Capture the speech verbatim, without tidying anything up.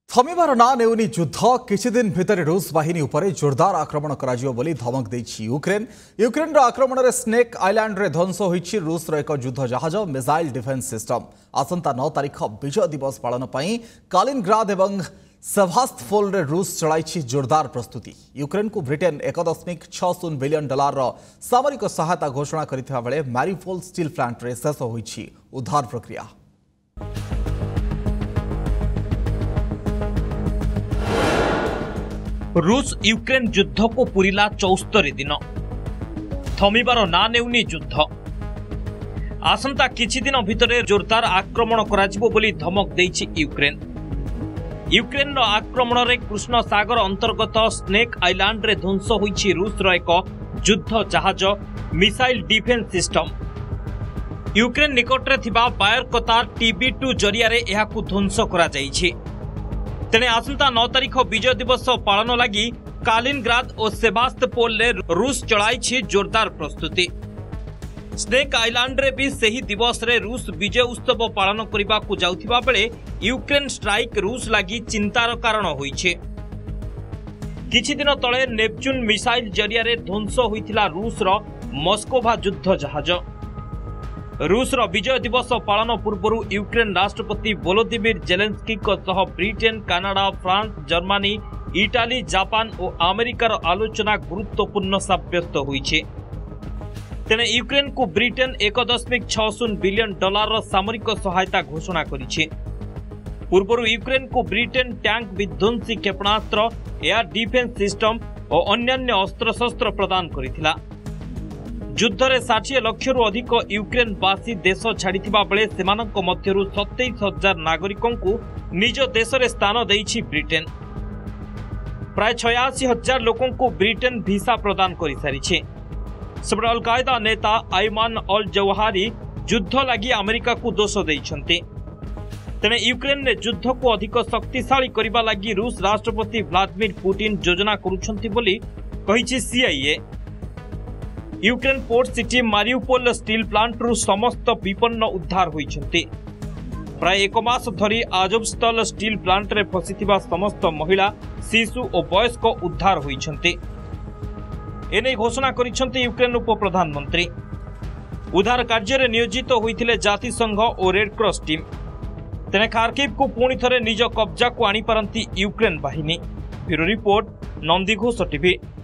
थमिबार ना नेउनी युद्ध किछि दिन भितर रूस बाहिनी उपरे जोरदार आक्रमण कराजियो बोली धमक देछि यूक्रेन यूक्रेन रो आक्रमण रे स्नेक आइलैंड रे ध्वंस होइछि रूस रो एक युद्ध जहाज मिसाइल डिफेंस सिस्टम आसंता नौ तारीख विजय दिवस पालन पई कालिनग्राद एवं सेवास्तोपोल रे रूस चलाइछि जोरदार प्रस्तुति यूक्रेन को ब्रिटेन एक दशमिक छह शून्य बिलियन डॉलर रो सामरिक सहायता घोषणा करिथिबा बेले मैरीपोल स्टील प्लांट रे शेष होइछि उद्धार प्रक्रिया। रूस यूक्रेन युद्ध को पूरिला चौस्तरी दिन थमिबार ना नेउनी युद्ध आसंता किछि दिन भितरे जोरदार आक्रमण कराजिबो बोली धमक देइछि यूक्रेन यूक्रेन रो आक्रमण रे कृष्ण सागर अंतर्गत स्नेक आइलैंड रे ध्वंस होइछि रूस रो एक युद्ध जहाज मिसाइल डिफेंस सिस्टम यूक्रेन निकट रे थिबा बायरकोता टीबी टू जरिया रे एहाकु ध्वंस करा जाइछि। तेने आसंता नौ तारीख विजय दिवस पालन लगी कालिनग्राद और सेवास्तोपोल रे रूस चलाई जोरदार प्रस्तुति स्नेक आइलैंड रे भी सही दिवस रे रूस विजय उत्सव पालन करबा को जाउथिबा बेले यूक्रेन स्ट्राइक रूस लगी चिंतार कारण होइछे। किछि दिन तळे नेपच्यून मिसाइल जरिया रे ध्वंस होइथिला रूस रो मस्कोवा युद्ध जहाज रूस रो विजय दिवस पालन पूर्व यूक्रेन राष्ट्रपति वोलोदिमिर जेलेंस्की सह Britain Canada France Germany Italy Japan और अमेरिकार आलोचना गुरुत्वपूर्ण साब्यस्त होइछे। तेने यूक्रेन को ब्रिटेन एक दशमिक छह शून्य बिलियन डॉलर सामरिक सहायता घोषणा करिछे। पूर्व यूक्रेन को ब्रिटेन टैंक विध्वंसी क्षेपणास्त्र एयर डिफेंस सिस्टम और अन्य अस्त्रशस्त्र प्रदान करिथिला। युद्ध रे षाठी लाख रु अधिक यूक्रेनवासी देश छाड़िथिबा बेले सेमानक मध्यरु सत्ताईस हजार नागरिकों को निज देश रे स्थान देइछि ब्रिटेन। प्राय छियासी हजार लोकों को ब्रिटेन वीसा प्रदान करि सारिछे। सबरे अल कायदा नेता आयमान अल जवाहिरी युद्ध लागि अमेरिका को दोष दैछन्ते। तेने यूक्रेन ने युद्ध को अधिक शक्तिशाली करिबा लागि रूस राष्ट्रपति व्लादिमीर पुतिन योजना करूछन्ति बोली कहिछि CIA. Ukraine port city Mariupol steel plant रु समस्त विपन्न उद्धार होइछन्ति। प्राय एक मास धरी आजोवस्तल स्टील प्लांट रे फसिथिबा समस्त महिला शिशु और वयस्क उद्धार होइछन्ति। एने घोषणा करिछन्ति यूक्रेन उप प्रधानमंत्री। उद्धार कार्य रे नियोजित होइथिले जातिसंघ और रेड क्रॉस टीम। तेने खार्किव को पुणी थरे निज कब्जा को आनी पारंती यूक्रेन बाहिनी। Bureau report Nandighosh TV.